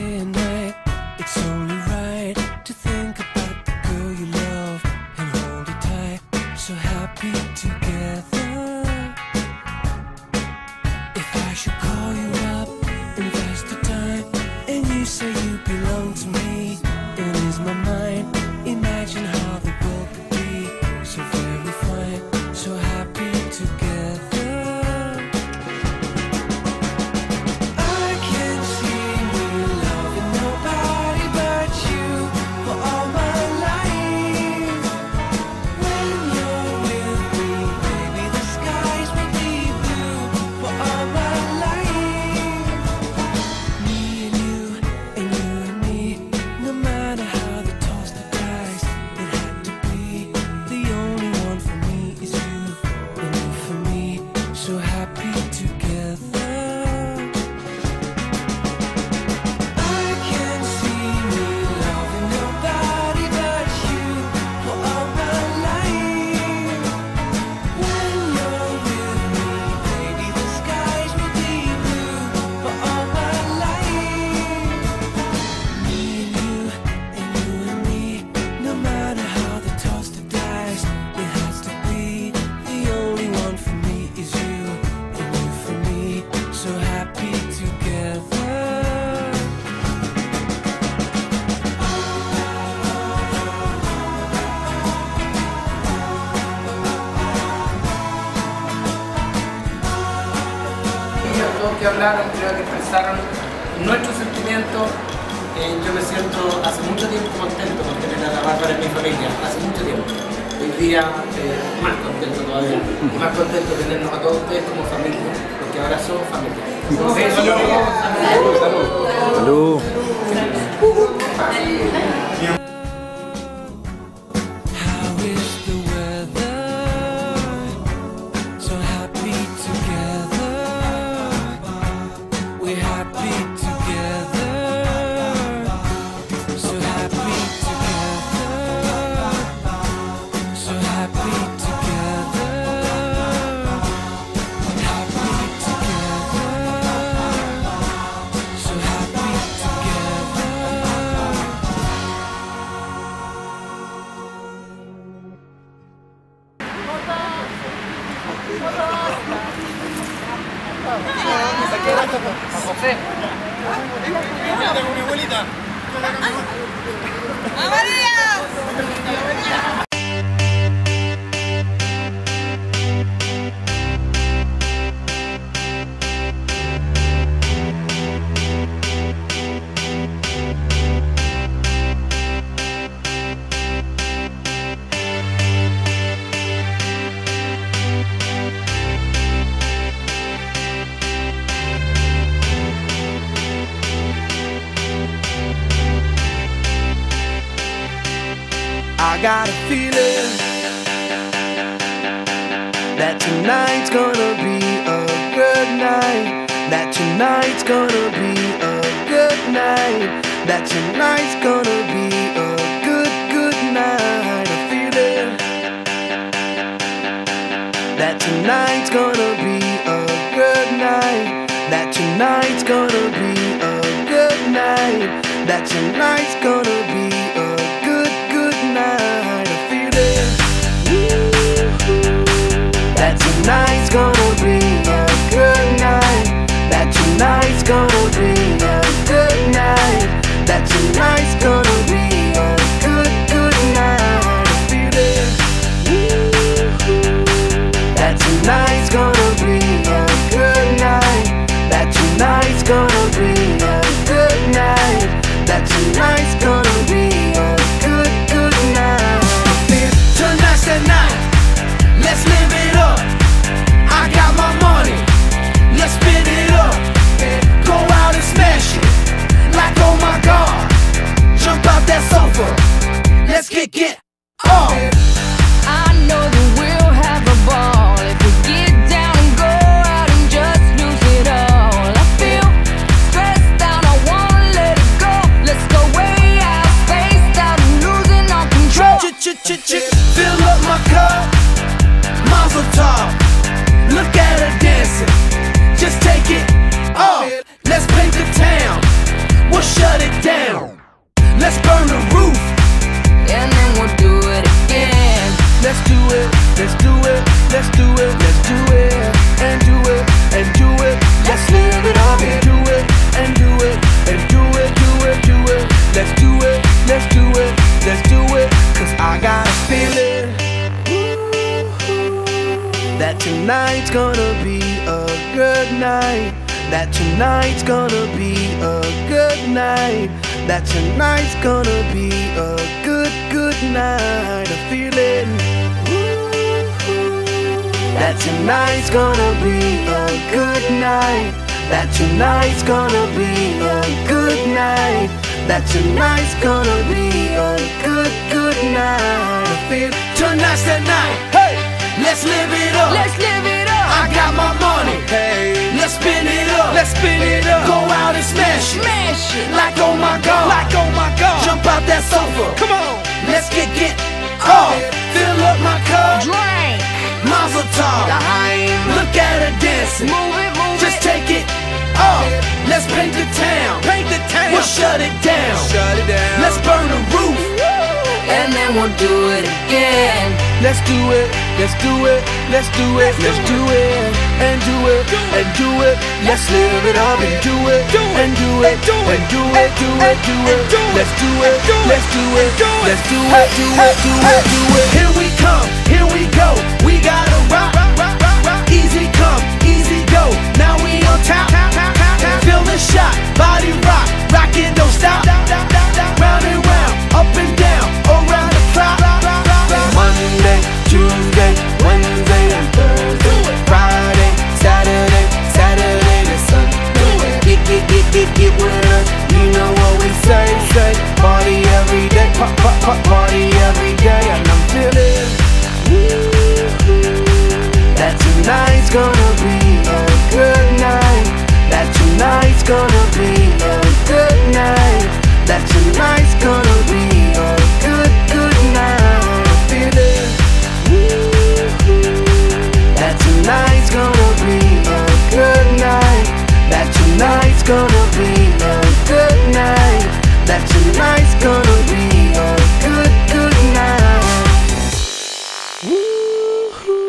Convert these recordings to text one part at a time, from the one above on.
day and night. It's only right to think about the girl you love and hold her tight. So happy together. If I should call you up, invest the time, and you say you belong to me, then is my mind. Imagine how the world could be so very fine, so happy together. I can't see me loving nobody but you for all my life. When you're with me, baby, the skies will be blue for all my life. Me and you and me, no matter how they toss the dice, it had to be. The only one for me is you and you for me, so happy together. I can't see me loving nobody but you for all my life. When you're with me, baby, the skies will be blue for all my life. Me and me, no matter how they toss the dice, it has to be. The only one for me is you and you for me, so happy together. Todos que hablaron, creo que expresaron nuestros sentimientos. Yo me siento hace mucho tiempo contento con tener a la Bárbara en mi familia, hace mucho tiempo. Hoy día más contento todavía, y más contento de tenernos a todos ustedes como familia, porque ahora somos familia. Salud. How is the weather? So happy together. We're happy together. So happy together. So happy together. Happy together. So happy together. I got a feeling that tonight's gonna be a good night. That tonight's gonna be a good night. That tonight's gonna be a good night. A feeling that tonight's gonna be a good night. That tonight's gonna be a good night. That tonight's gonna be a good night. A feeling that tonight's gonna be a good night. That tonight's gonna be a good night. That tonight's gonna be a good night. A feeling that tonight's gonna be a good night. That tonight's gonna be a good night. That tonight's gonna be a good night. Tonight's the night, let's live it up. I got my money, let's spin it up. Go out and smash it, like oh my God. Jump out that sofa, let's kick it off. I know that we'll have a ball if we get down and go out and just lose it all. I feel stressed out, I wanna let it go. Let's go way out. let's burn the roof. and then we'll do it again. Let's do it, let's do it, let's do it, let's do it, and do it, and do it. Let's live it up and do it, and do it, and do it, do it, do it. Let's do it, let's do it, let's do it. Cause I got a feeling that tonight's gonna be a good night. That tonight's gonna be a good night. That tonight's gonna be a good, good night. A feeling that tonight's gonna be a good night. That tonight's gonna be a good night. That tonight's gonna be a good, good night. I feel tonight's the night. Hey, let's live it up. Let's live it up. I got my money. Hey, let's spin it up. Let's spin it up. Go out and smash it. Smash it. Like oh my god. Like oh my god. Jump out that sofa. Come on. Let's get off. Fill up my cup. Drink. Mazel tov. L'chaim. Look at her dancing. Move it, move Just it. take it off. Let's paint the town. Paint the town. We'll shut it down. Shut it down. Let's burn the roof. And then we'll do it again. Let's do it, let's do it, let's do it, let's do it, and do it, and do it. Let's live it up and do it, and do it, and do it, do it, do it. Let's do it, let's do it, let's do it, do it, do it, do it. Here we come, here we go. We gotta rock, easy come, easy go. Now we on top, feel the shot, body rock, rock it, don't stop. Round and round, up and down, around the clock. Monday, Tuesday, Wednesday, and Thursday, Friday, Saturday, Saturday to Sunday. Get with us, you know what we say. Party every day, party every day, and I'm feeling that tonight's gonna be a good night. That tonight's gonna be a good night. That tonight's gonna be a good, good night. I feel it. That tonight's gonna be a good night. That tonight's gonna be a good night. That tonight's gonna be a good, good night. Woo-hoo.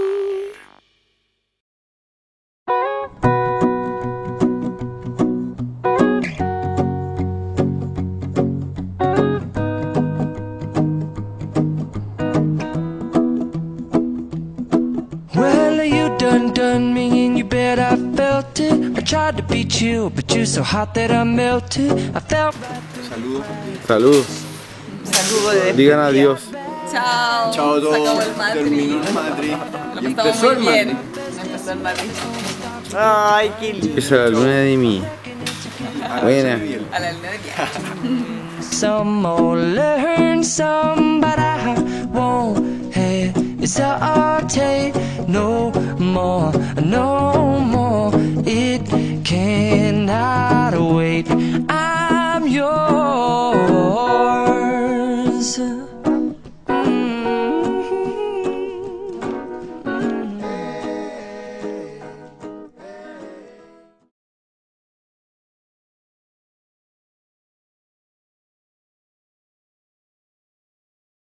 Well, you done me and you bet I felt it. I tried to beat you, but you're so hot that I melted. I felt Saludos. Digan adiós. Chao. Chao a Se acabó todos. el Madrid. Terminó el Madrid. Lo Y pasamos empezó el muy bien. Madrid. Empezó el Madrid. Ay, qué lindo. Esa es la luna de mí. Buena. A la luna de miel. some or learn some, but I won't hesitate no more, no more. It cannot wait. I'm yours.